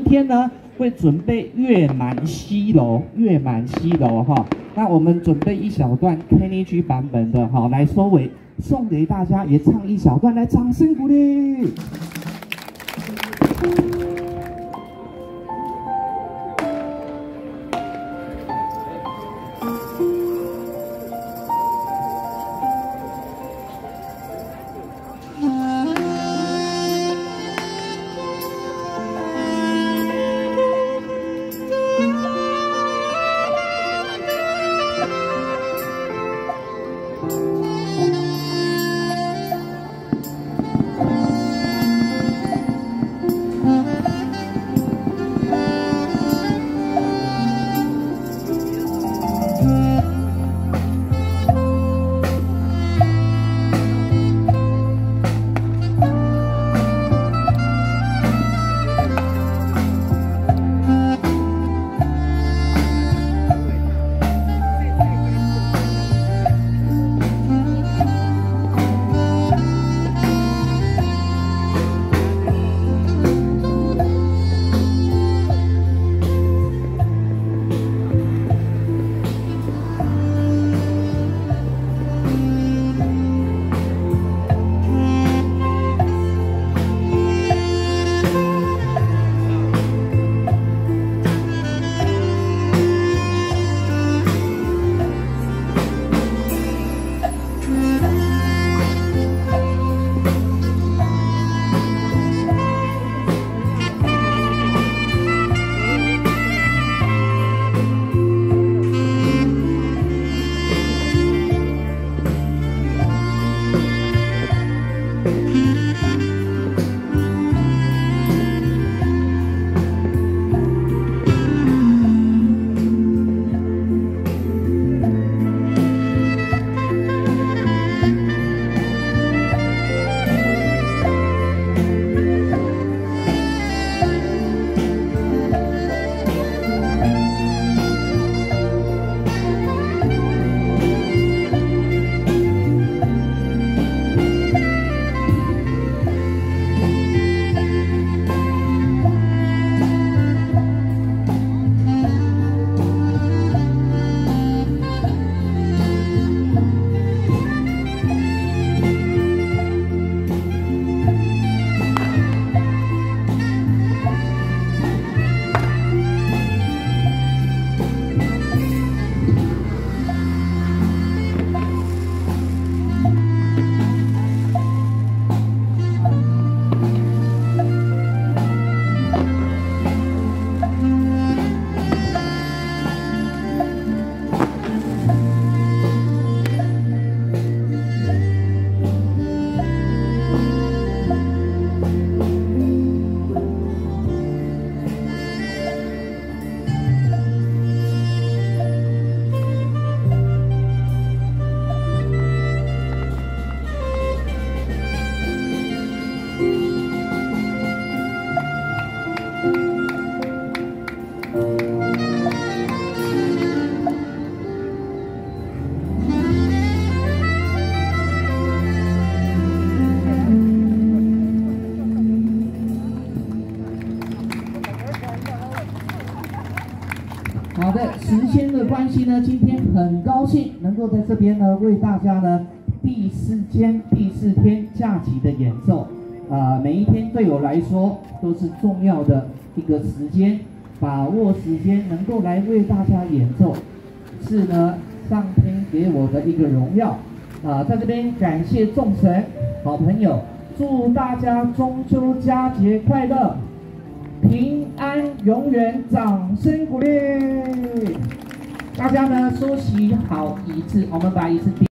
天呢会准备月满西楼哈。那我们准备一小段 Kenny G 版本的哈来收尾，送给大家，也唱一小段，来掌声鼓励。好的，时间的关系呢，今天很高兴能够在这边呢为大家呢第四天假期的演奏。每一天对我来说都是重要的一个时间，把握时间能够来为大家演奏，是呢上天给我的一个荣耀。在这边感谢众神好朋友，祝大家中秋佳节快乐！平安永远，掌声鼓励！大家呢收拾好椅子，我们把椅子。